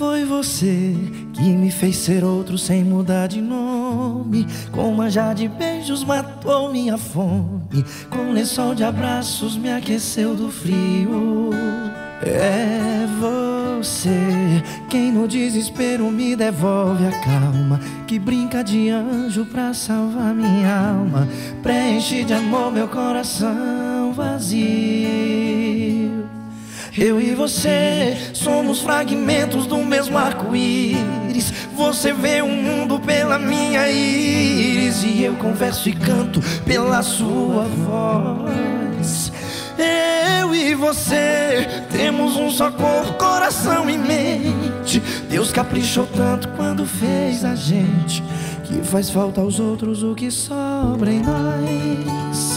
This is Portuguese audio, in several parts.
Foi você que me fez ser outro sem mudar de nome. Com manjar de beijos matou minha fome. Com lençol de abraços me aqueceu do frio. É você quem no desespero me devolve a calma, que brinca de anjo pra salvar minha alma, preenche de amor meu coração vazio. Eu e você somos fragmentos do mesmo arco-íris. Você vê o mundo pela minha íris e eu converso e canto pela sua voz. Eu e você temos um só corpo, coração e mente. Deus caprichou tanto quando fez a gente, que faz falta aos outros o que sobra em nós.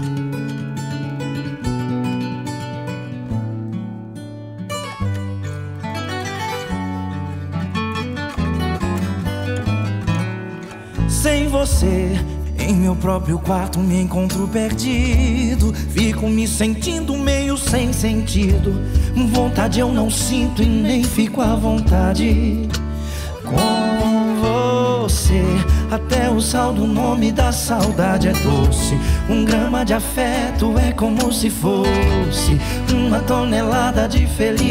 Sem você, em meu próprio quarto me encontro perdido. Fico me sentindo meio sem sentido. Vontade eu não sinto e nem fico à vontade. Com você, até o sal do nome da saudade é doce. Um grama de afeto é como se fosse uma tonelada de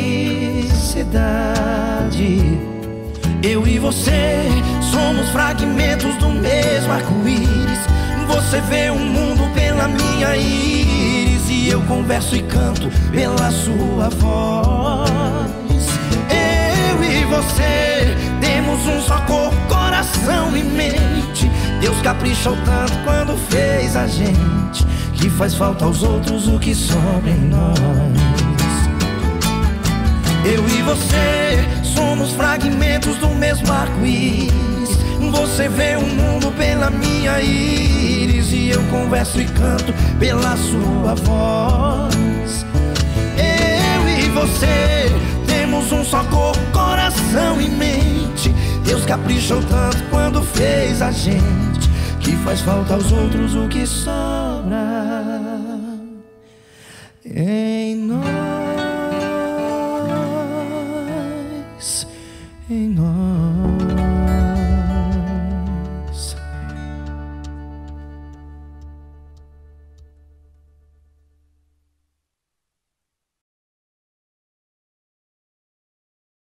felicidade. Eu e você somos fragmentos do mesmo arco-íris. Você vê o mundo pela minha íris e eu converso e canto pela sua voz. Eu e você temos um só corpo, coração e mente. Deus caprichou tanto quando fez a gente, que faz falta aos outros o que sobra em nós. Eu e você somos fragmentos do mesmo arco-íris. Você vê o mundo pela minha íris e eu converso e canto pela sua voz. Eu e você temos um só corpo, coração e mente. Deus caprichou tanto quando fez a gente, que faz falta aos outros o que sobra em nós.